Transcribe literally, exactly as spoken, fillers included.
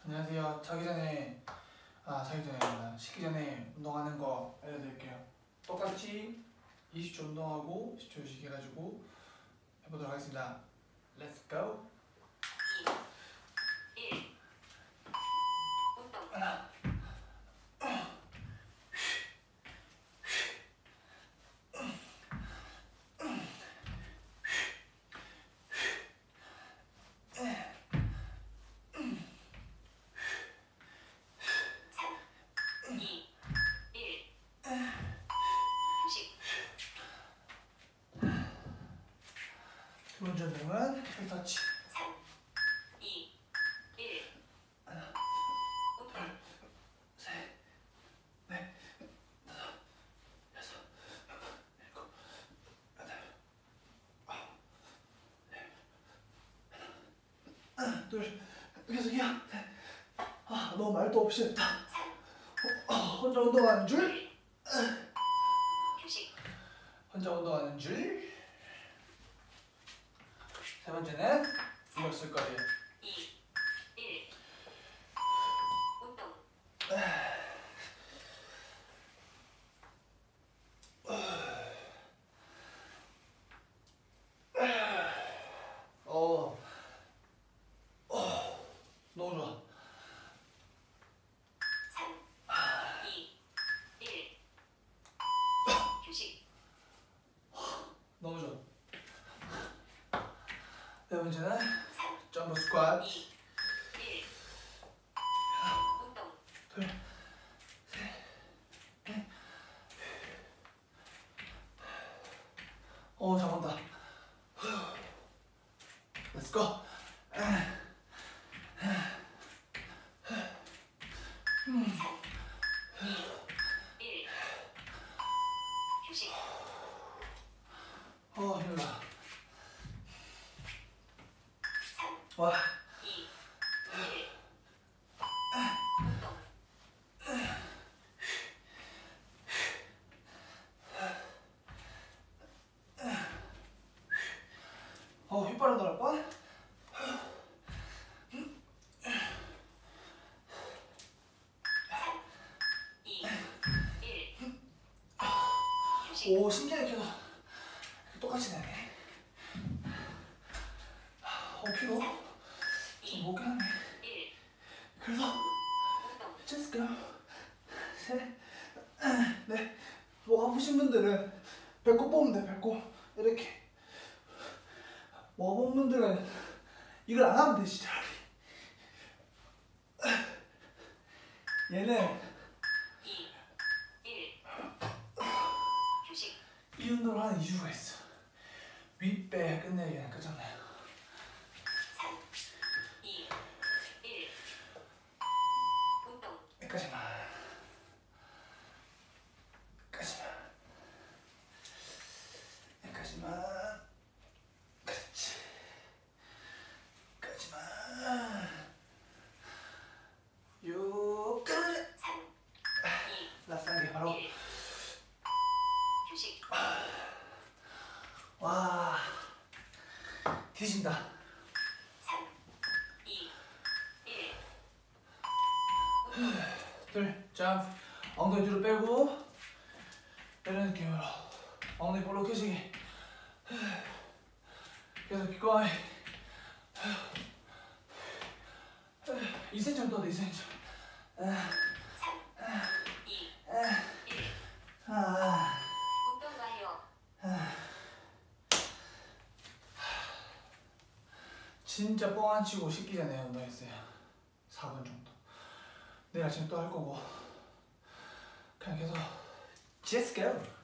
안녕하세요. 자기 전에 아 자기 전에 아니라 식기 전에 운동하는 거 알려드릴게요. 똑같이 이십 초 운동하고 십 초 휴식 해가지고 해보도록 하겠습니다. Let's go. 이, 일. 운동. 하나. 두 번째 운동은 힐터치. 삼, 이, 일. 하나, 운동. 둘, 셋, 넷, 다섯, 여섯, 일곱, 여덟, 아홉, 열. 하나, 둘, 계속이야. 아, 너무 말도 없이 했다. 어, 혼자 운동하는 줄. 휴식. 혼자 운동하는 줄. 세 번째는 이걸 쓸 거예요. 이, 일. 운동. 어, 어, 너무 좋아. 삼, 이, 일. 휴식. 너무 좋아. 네 번째는 삼, 점프 스쿼트. 이, 일. 운동. 둘, 셋, 넷. 어, 잘한다. Let's go. 음. 삼, 이, 일. 휴식. 어, 힘들다. 삼, 와. 이, 일. 운동. 어, 휘발유 나올 뻔? 이, 일. 휴식. 오, 신기하게 계속 똑같이 내네. 어, 피로 좀 못 가네. 일. 그래서 운동. just go. 셋, 넷. 목 아프신 분들은 배꼽 뽑으면 돼, 배꼽. 이렇게. 목 아픈 분들은 이걸 안 하면 되지, 차라리. 얘는 이, 일. 휴식. 이 운동을 하는 이유가 있어. 윗배 끝내기는 끝잖아요. 삼, 이, 일. 운동. 여기까지만. 여기까지만. 여기까지만. 그렇지. 여기까지만. 여기까지. 삼, 이, 라스트 게 바로. 일. 휴식. 와. 뒤진다. 삼, 이, 일. 둘, 점프. 엉덩이 뒤로 빼고 이런 느낌으로 엉덩이 볼록 켜지게. 계속 keep going. 이 센티미터 정도 돼, 이 센티미터. 삼, 이, 일. 아, 운동 완료. 진짜 뻥 안 치고 식기 전에 운동했어요. 사 분 정도. 내일 아침에 또 할 거고. 그냥 계속 just go.